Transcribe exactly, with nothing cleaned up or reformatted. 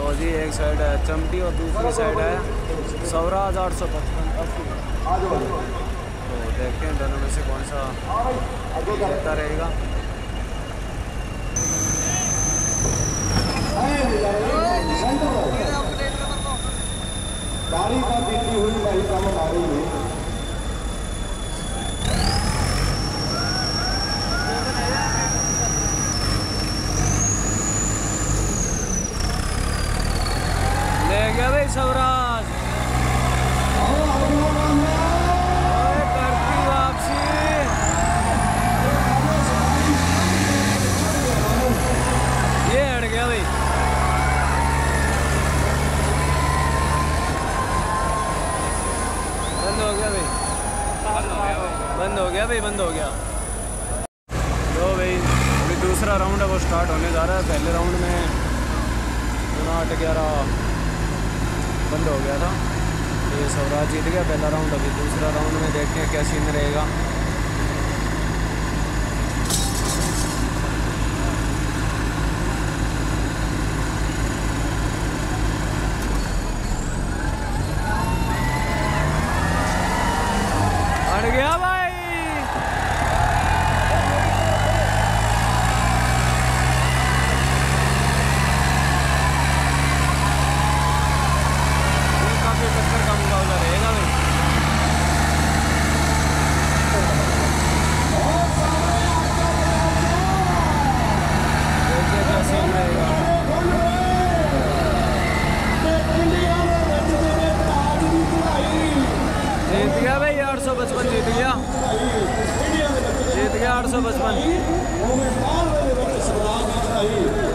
जी एक साइड है चमटी और दूसरी साइड है स्वराज आठ सौ पचपन अस्सी। तो देखते हैं दोनों में से कौन सा देता रहेगा। गाड़ी का बिक्री हुई नहीं कम आ रही है। ले गया भाई स्वराज, करती वापसी। ये हट गया भाई, बंद हो गया भाई, बंद हो गया भाई, बंद हो गया। तो भाई अभी दूसरा राउंड है वो स्टार्ट होने जा रहा है। पहले राउंड में उनाहठ ग्यारह बंद हो गया था, ये स्वराज जीत गया पहला राउंड। अभी दूसरा राउंड में देखते हैं क्या सीन रहेगा। अड़ गया भाई, टक्कर का मुकाबला रहेगा भाई। देखिए क्या सीन रहेगा। जीत गया भाई आठ सौ पचपन, जीत गया, जीत गया आठ सौ पचपन।